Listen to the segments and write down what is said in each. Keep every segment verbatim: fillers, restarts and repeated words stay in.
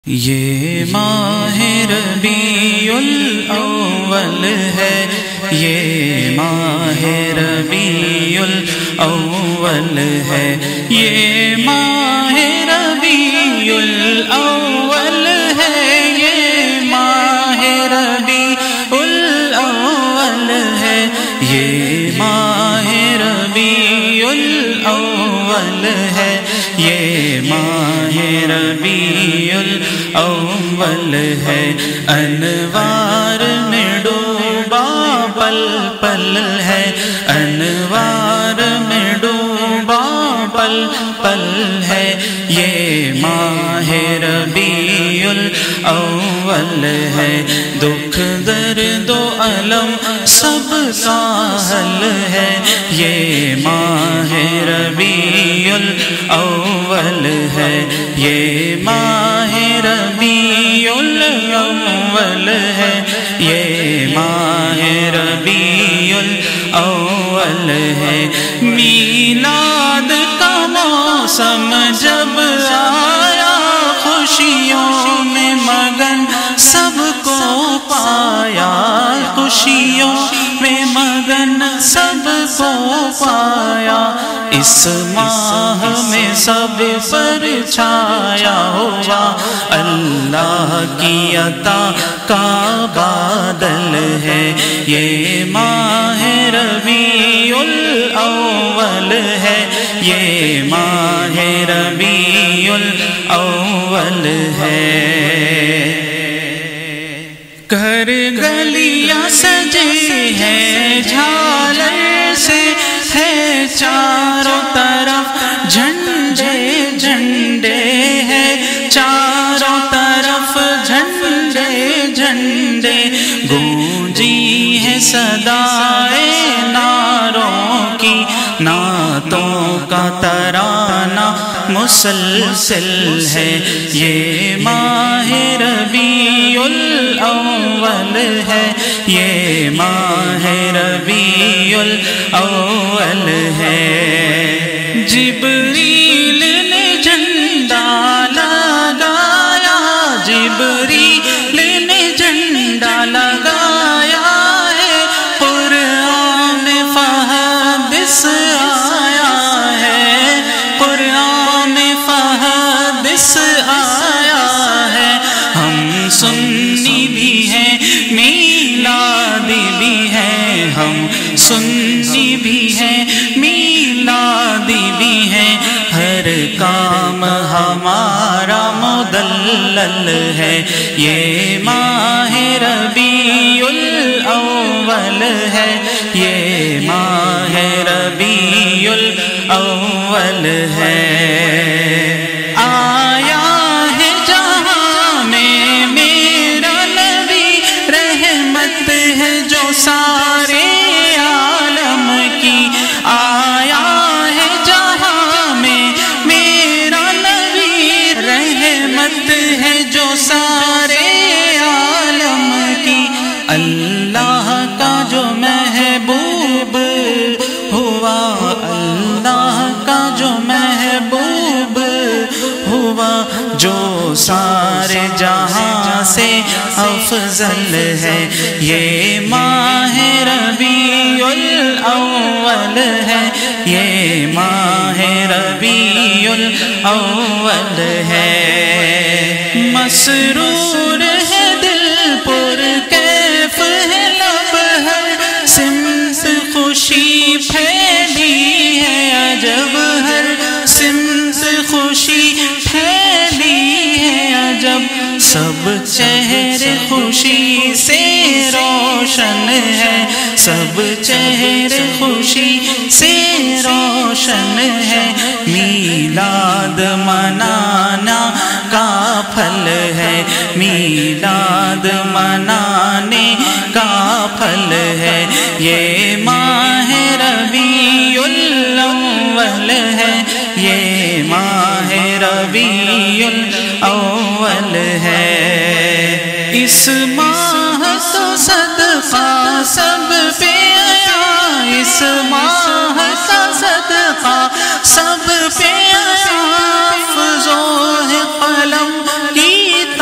یہ ماہ ربیع الاول ہے، یہ ماہ ربیع الاول ہے، یہ ماہ ربیع الاول ہے، یہ ماہ ربیع الاول ہے، یہ ماہ ربیع الاول ہے، یہ ماہ ربیع الاول ہے، انوار میں ڈوبا پل پل ہے، انوار میں ڈوبا پل پل ہے، یہ ماہ ربیع الاول ہے، دکھ درد و الم سب کا حل ہے، یہ ماہ ربیع الاول ہے، یہ ماہ ربیع الاول ہے، یہ ماہ ربیع الاول ہے، میلاد کا موسم جب آیا، خوشیوں میں مگن سب کو پایا، خوشیوں میں مگن سب کو پایا، اس ماہ میں سب پر چھایا ہوا اللہ کی عطا کا بادل ہے، یہ ماہ ربیع الاول ہے، یہ ماہ ربیع الاول ہے، گھر گلیاں سجے ہیں جھالر سے، ہے چاروں طرف جھنڈے جھنڈے ہیں، چاروں طرف جھنڈے جھنڈے، گونجی ہے صدائے نعروں کی، نعتوں کا ترانہ مسلسل ہے، یہ ماہ ربیع الاول ہے، یہ ماہ ربیع الاول ہے، جبریل نے جھنڈا لگایا، جبریل نے جھنڈا لگایا ہے، قرآن فحدث آیا ہے، قرآن فحدث آیا ہے، ہم سنی بھی ہیں میلادی بھی ہیں، ہم سنی بھی ہیں میلادی بھی ہیں، ہر کام ہمارا مدلل ہے، یہ ماہ ربیع الاول ہے، یہ ماہ ربیع الاول ہے، آیا ہے جہاں میں میرا نبی، رحمت ہے جو سارے عالم کی، آیا ہے جہاں میں میرا نبی، رحمت ہے جو سارے عالم کی، اللہ کا جو محبوب ہوا، اللہ کا جو محبوب ہوا، جو سارے جہاں سے افضل ہے، یہ ماہ ربیع الاول ہے، یہ ماہ ربیع الاول ہے، مسرور ہے دل پر کیف ہے لب ہر سمت خوشی پھیلی ہے، عجب ہر سمت خوشی پھیلی ہے، عجب سب چہرے خوشی سے روشن ہے، سب چہرے خوشی سے روشن ہے، میلاد منانا کا پھل ہے، میلاد منانے کا پھل ہے، یہ ماہ ربیع الاول ہے، یہ ماہ ربیع الاول ہے، اس ماہ تو صدقہ سب پہ آیا، اس ماہ کا صدقہ سب پہ آیا، افزو ہے قلم کی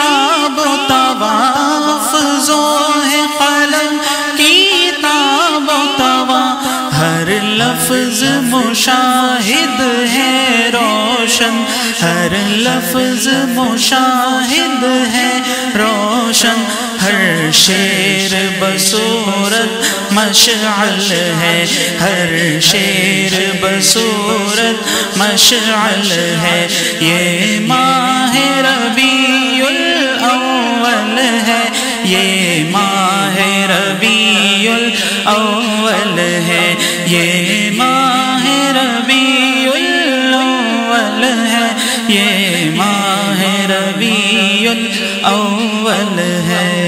مشاہد ہے روشن، ہر لفظ مشاہد ہے روشن، ہر شعر بصورت مشعل ہے، ہر شعر بصورت مشعل ہے۔ یہ ماہ ربیع الاول ہے، یہ ماہ ربیع الاول ہے، یہ ماہ ربیع الاول ہے، یہ ماہ ربیع الاول ہے۔